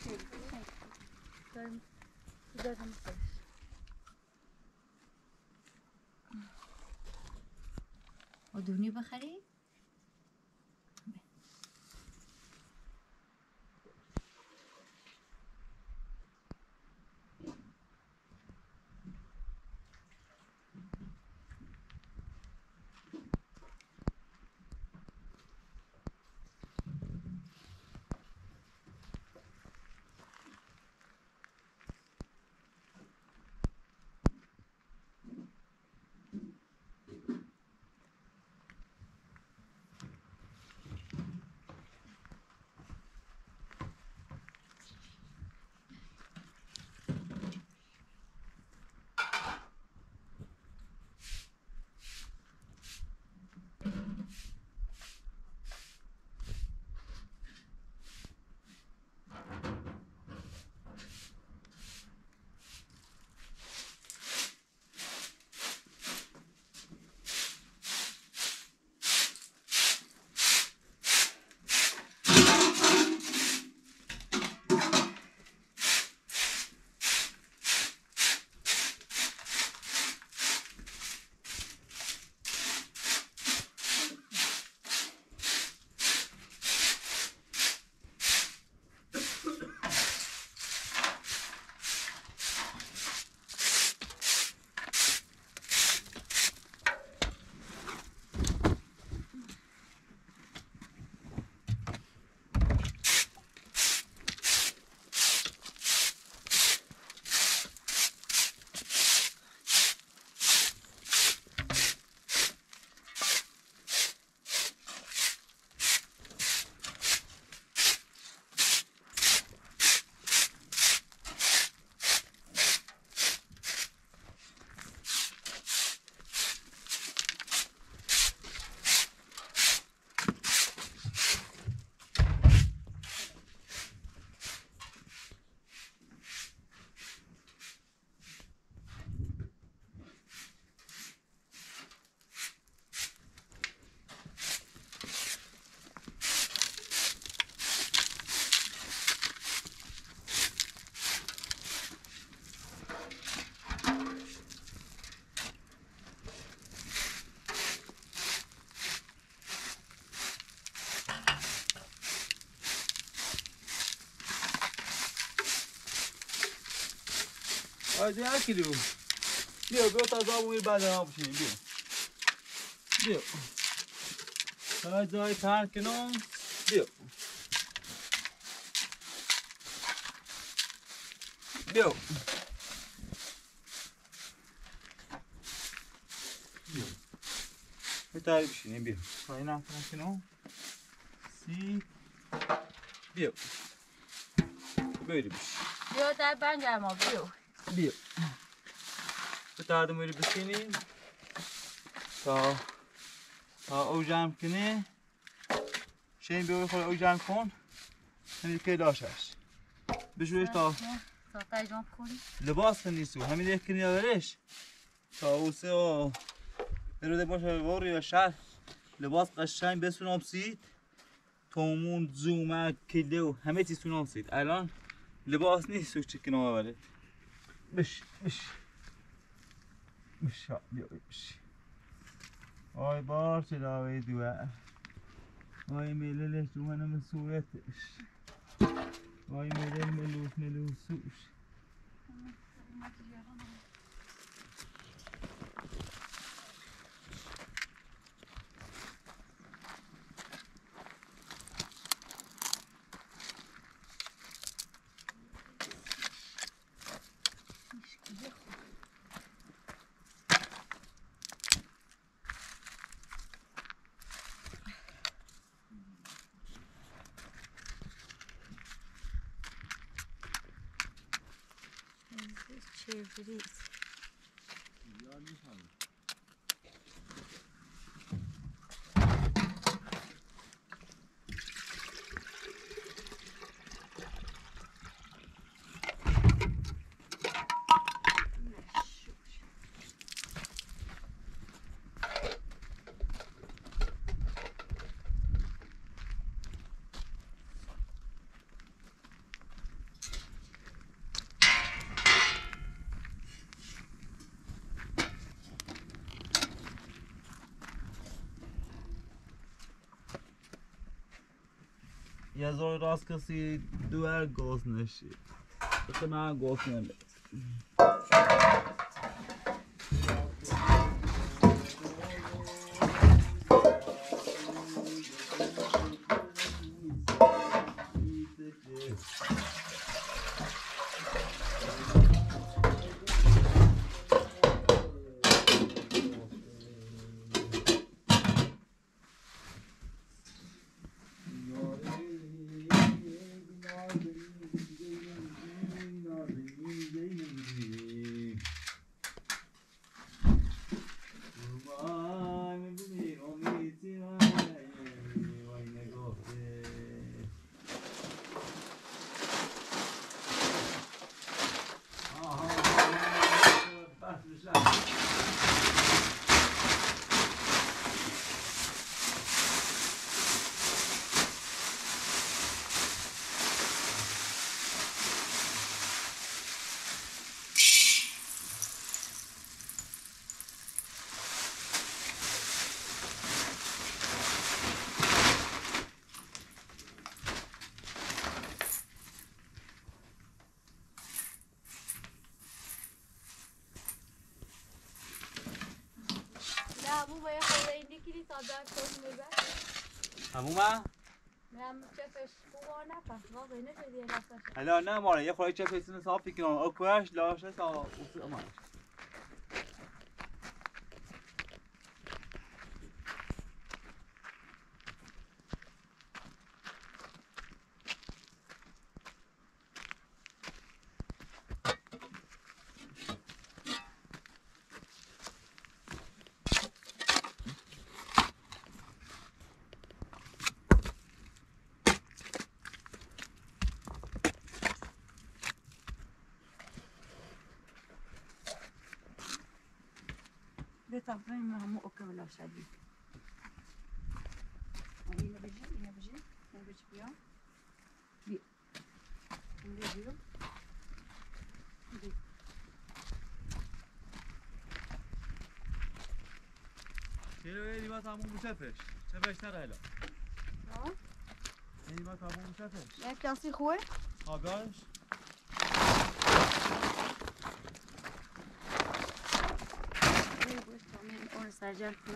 دونی بخری؟ آیده هر کلی بود بیا تا آب میری بعد آب بشینیم بیا تا جای تر کنم بیا بیا بتاری بشینیم بیا تا این هم کنم سی بیا بیا بشین بیا در بنجر ما بیا بتاردم بری بشینیم تا او جمع کنه شین بیا بخوره او جمع کن همین که داشتش بشویش تا تایجان کنی لباس نیستو همین یک کنی آورش تا او سه و بروده باشه واری یا شهر لباس قشنگ بسونم سید تومون زومک کله و همه چیز سونم سید الان لباس نیست و چکنم آورد بش بیا بش آی بار چه داوی دوه آی مللش رو منم صورتش آی ملل ملوسوش چه یه زور راست کسی دوار گوز نشید بخی من گوز نمید لا مو ما ياخذ عندي كذي صدق كل مبا همون من؟ نعم شافش هو نفس واقعا نشدي نفسش هلا نه ماره یه خواهی چه پیسین صافی کنم اکوش لاشه تا اصول امانش ده طبعا ما مو اوكي ولا شديد هنا بيجي بيا بي بيجي چرا اینا تموم چپش چپش نره ها اینا تموم چپش یک کسی خوبه آگاش اون سرجر کنه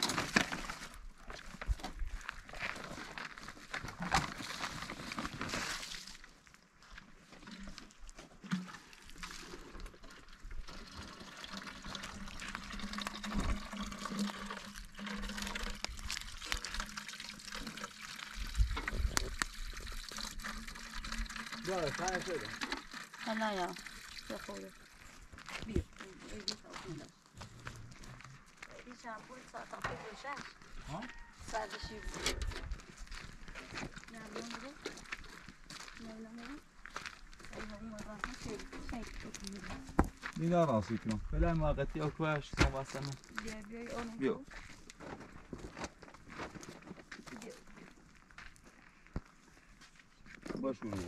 بیا سر شده حالا یا چه خوبه بیا ایدی تا ایدی شامپو ساعت آفی بشه ها سردشی نه نمیده اینا راسی کنم فعلا موقتی اکوش سام واسه بیا باش اون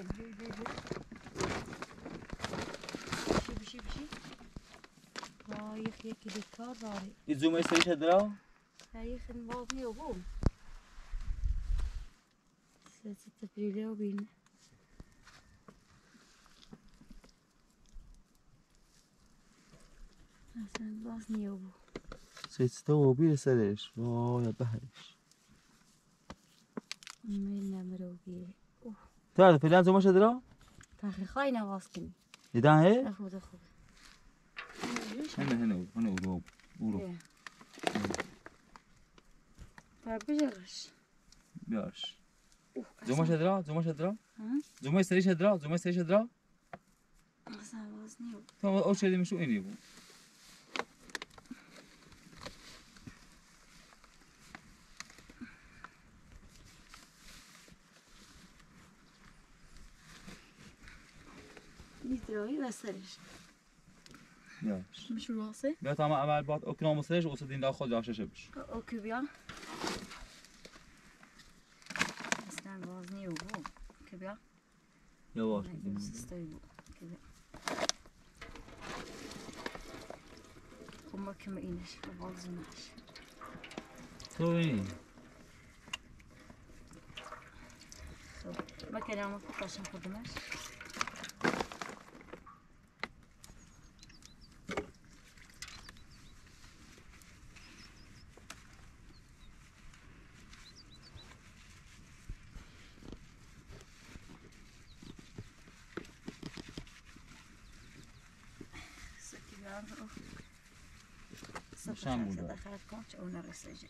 بشی وای یکی دکار داری این زوم استریش درا تاریخ باز نیوم سه تپریله و بین اصلا باز نیوم سیسته و بیر سرش وای بهش من نمرو بیه تا فعلا زومش درا تحقیقای نواز کنی دیدن هی خوبه هنو برو بجرش بیارش زومش درا زوم استریش درا اصلا باز نیوم تو او شدی میشو اینی بود نیتروی وسرش بیارش مشو راسه بیا تا اول بعد اکنام سرش واسه دین دا خود جاششه بش اوکی بیا اصلا باز نیوم که بیا یواش استوي كذا وما كما إينش ما تو این Kenarıma tutlaşım kurdumuz. شام بوده. دخلت کن چه اون رسیجی.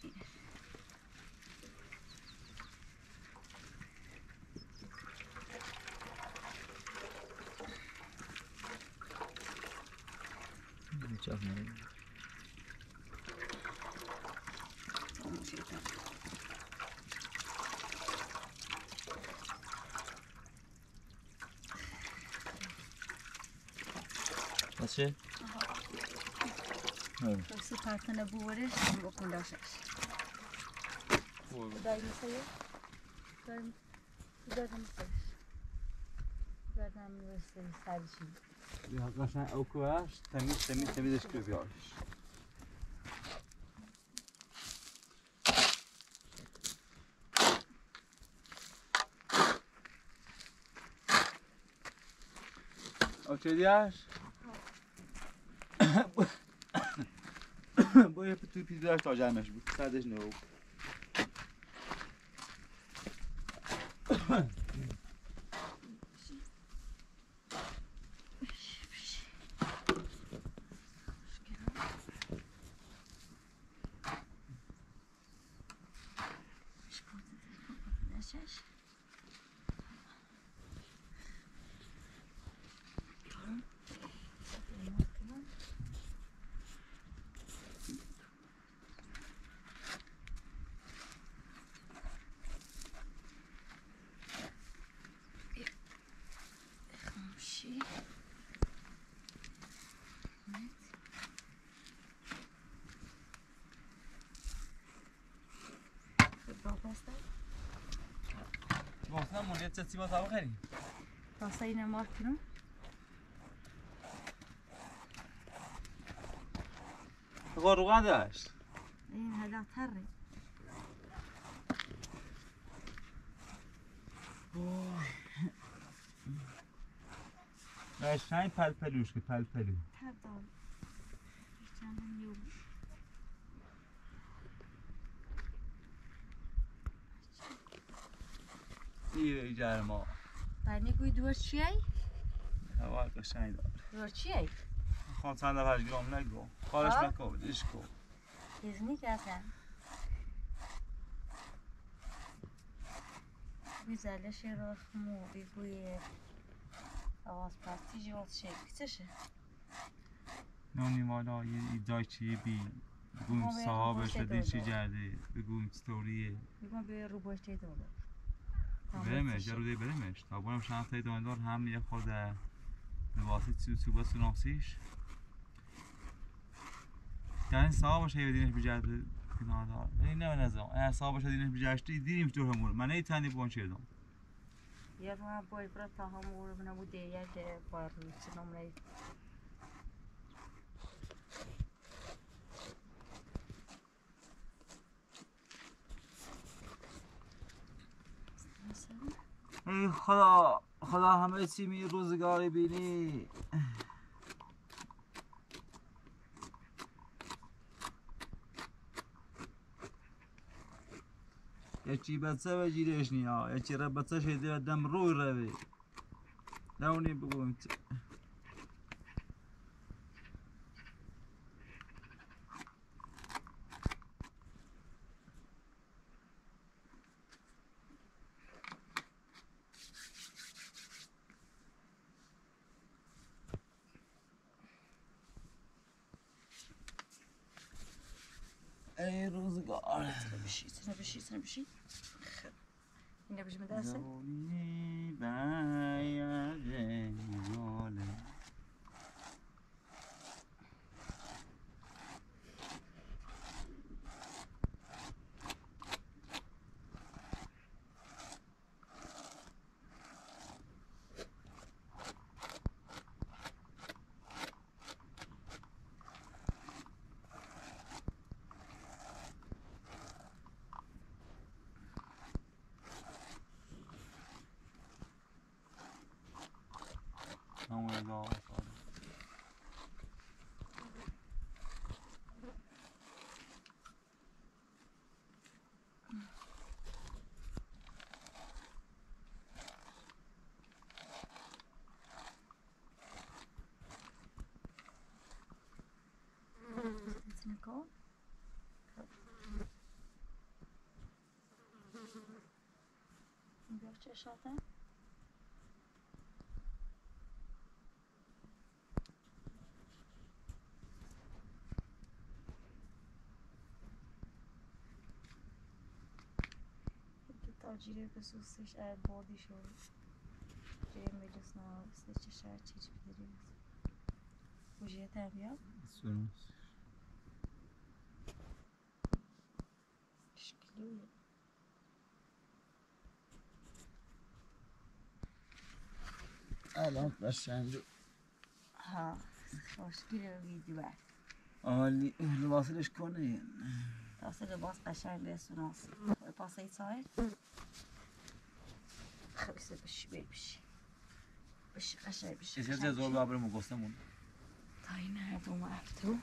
باشه؟ Kasi partene buvarış, bokun daşış. Dayı sayı. Dayı sayı. Zaten üniversite sadece. Ya قشنگ okuyaş, temizleş göbüyor. Okey diğer. Bu hep توی پیزاش تا جمعش بود. صدش نو. واسه مونیت چه با تابو خریم Pasta yine markını. روغن داشت این هلا تره. قشنگ پلپلوش که پلپلو تر دار. چندم یوم. این جرما دانی گوی دور چیه؟ هوا قشنگ داره دور چیه؟ خان چند نفر گرام نگو خارش نکن ایش کن İzni gelsen. Güzelleşir mu bir bu avaz parti jol şey bitişi. نونی مالا یه دایچی بی بگویم صاحبش شده چی جرده بگویم ستوریه بگم به رو باشته داره برمش یه روده برمش تا بارم شانس تایی داندار هم یه خود لباسی تو بس نامسیش یعنی صاحبش هی بدینش بجرده کنار دار این نه نظام اگر صاحبش دینش بجرشتی دیدیمش دور همون من ای تنی بون چیدم یه رو هم باید برای تا هم رو بناموده یه ده بار چنم رای ای خدا همه چی می روزگاری بینی یکی بچه بگیرش نیا یکی را بچه شده دم روی روی نونی بگویم ای روزگار سنه بشی اینه بشی مدرسه زونی باید ناله بیا چشاته تاجیره بسوستش بردی شد جیم بجس نوستش چشار چیچ بدری بوجه تبیا سونس شکلیه الان قشنگ ها خوشگله ویدیو بر عالی لباسش کنه تاسه لباس قشنگ بسوناس پاسه سایر خبیسه بشی بشی بشی قشنگ بشی چه زور بابرمو گفتمون تایی نردوم افتو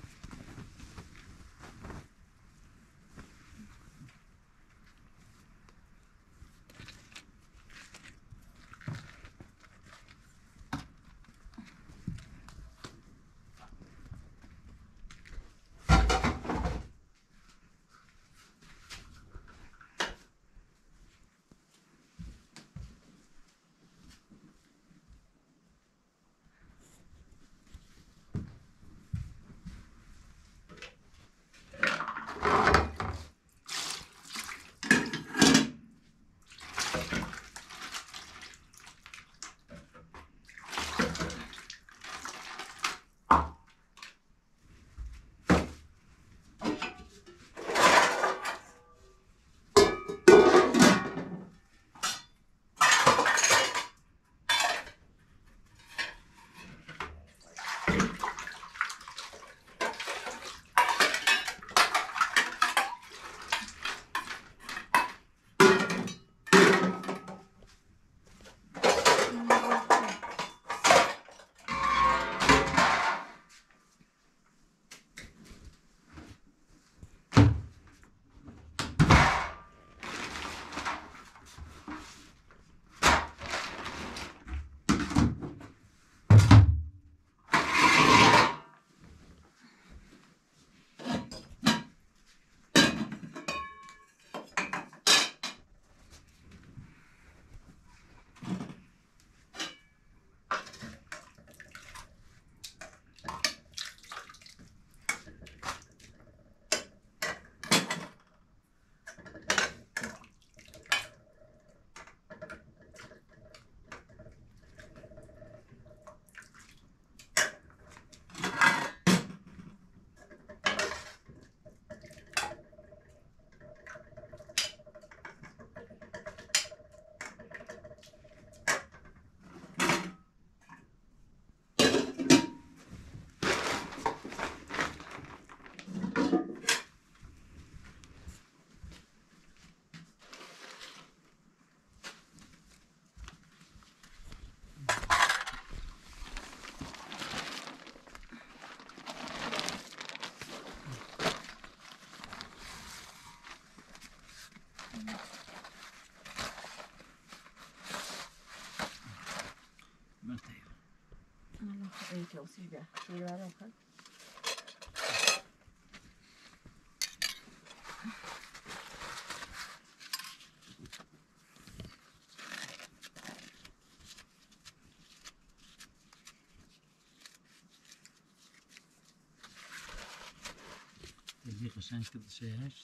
این توصیل بیا شیر برای کن دیگه قشنگ کرد شهرش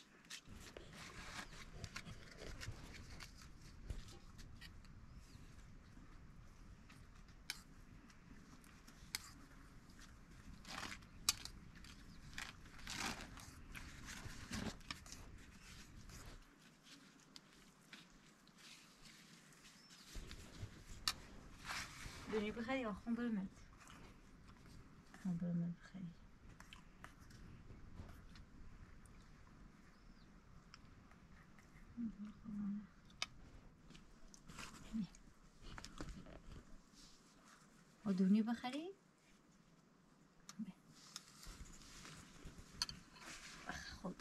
دنیا بخری یا خون برمد خون برمد بخری و دنیا بخری خود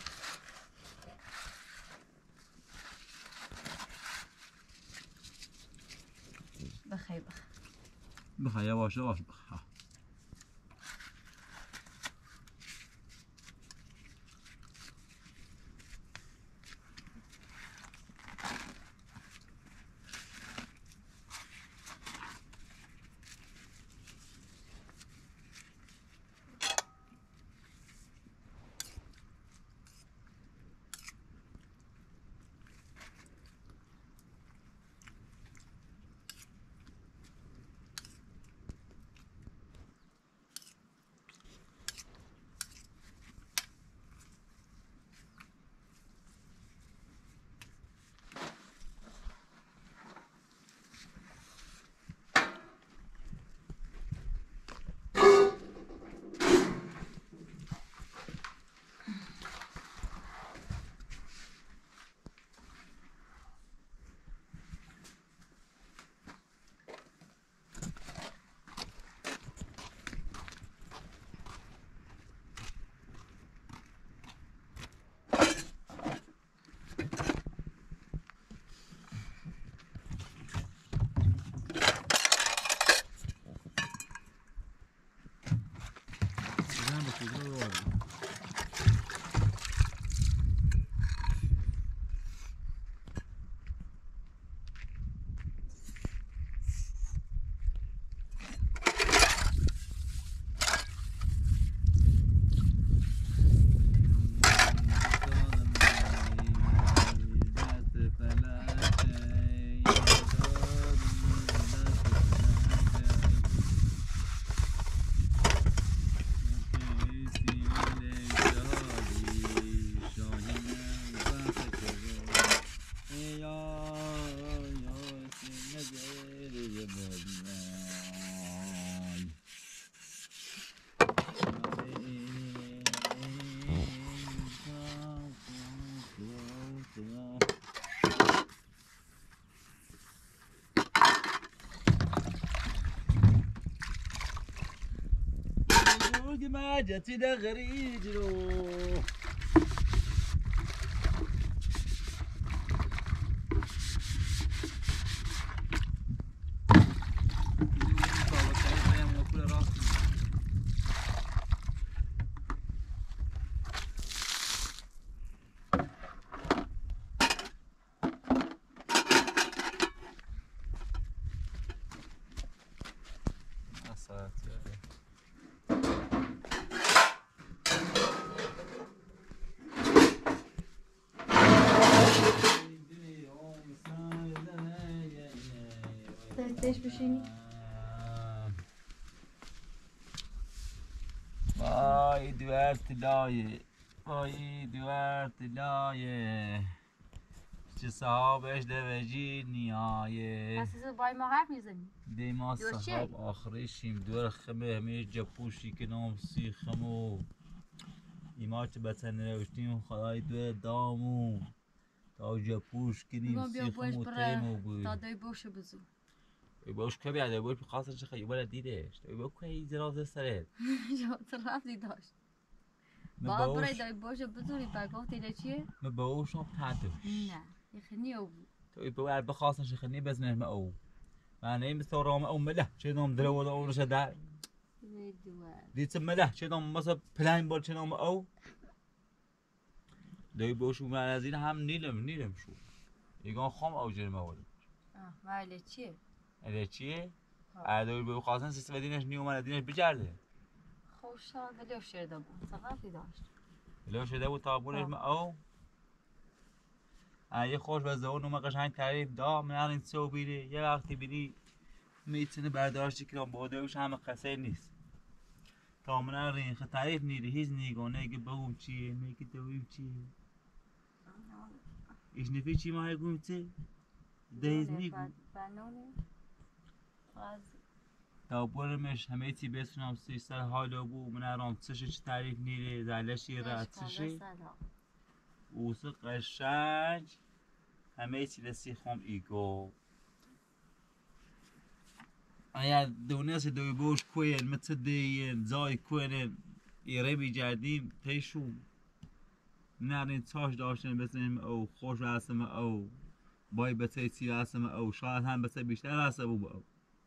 بخری بخیر یواش یواش بخیر ما جتي دغري جلو ليش بشيني؟ وای دوارت لایه وای دوارت لایه چه صحابش دوجی نیایه حسیس بای ما حرف میزنی دی ما دور چیه؟ صحاب آخریشیم دور خمه همه جپوشی که نام سیخم و ایما چه بطن روشتیم خدای دور دامو تا جپوش کنیم میگم بیا سیخم باش و برای تیمو بود دادای باشه بزو باش که بیاده باش بخواستن چه خیلی بالا دیدش باید که این جنازه سرت تو رفتی داشت من با برای باش دای باشه بزوری بگاه تیله چیه؟ من باش هم تدوش نه یخنی او بود تو باید بخواستن شخنی بزنه ما او معنی مثل رام او مله چه نام درو و اون شده دیت مله چه نام مثلا پلان بال چه نام او دای باش و من از این هم نیلم شو یگان خام او جرمه ولی ولی چیه؟ اله چیه؟ ادای به خواستن سیست و دینش نیو من دینش بجرده خوشحال ولی شده بود ثقافتی داشت لو شده بود تابونش ما او یه خوش به زون و قشنگ تعریف دا من این سو بیری یه وقتی بیری میتونه برداشتی که بودهوش همه قصه نیست تا من این تعریف نیری هیچ نیگونه که بگم چیه میگه دویم چیه ایش نفی چی ما هگوم چه دیز نیگو بنونه تا برمش همه چی بسونم سی سر حالو بو من ارام چه تعریف نیری زلشی را چشه اوسه قشنگ همه چی لسی خوم ایگو اگر دونست دوی بوش کوین مثل دیین زای کوین ایره بی جردیم تیشون نرین تاش داشتن بزنیم او خوش رسم او بای بسه چی رسم او شاید هم بسه بیشتر رسم او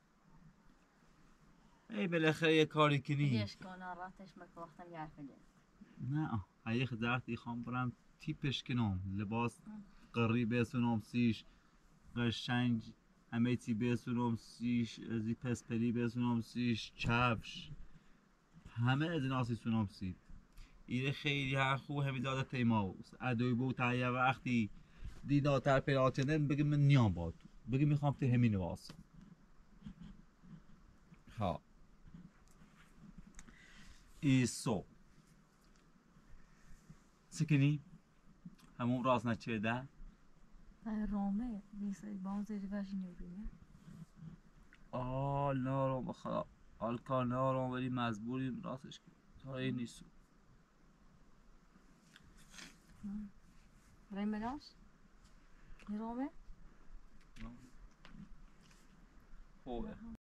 ای بالاخره یه کاری کنی دیش کنه راتش مکوختم یارفده نه هایی خدرتی خوام برم تیپش کنم لباس قری بسونم سیش قشنگ همه چی بسونم سیش ازی پسپلی بسونم سیش چفش همه از این آسی سونم سید ایره خیلی ها خوب همی داده تیماوز ادوی بود تا یه وقتی دیداتر پیدا چندن بگه من نیام باد بگه میخوام تی همین واسم ها ایسو سکنی همون راست نچه ده رامه نیست بانزی ریوش نیورینه نارم بخدا کار نارم ولی مجبوریم راستش کنیم تا این نیستو رای ملاش؟ رامه؟ خوبه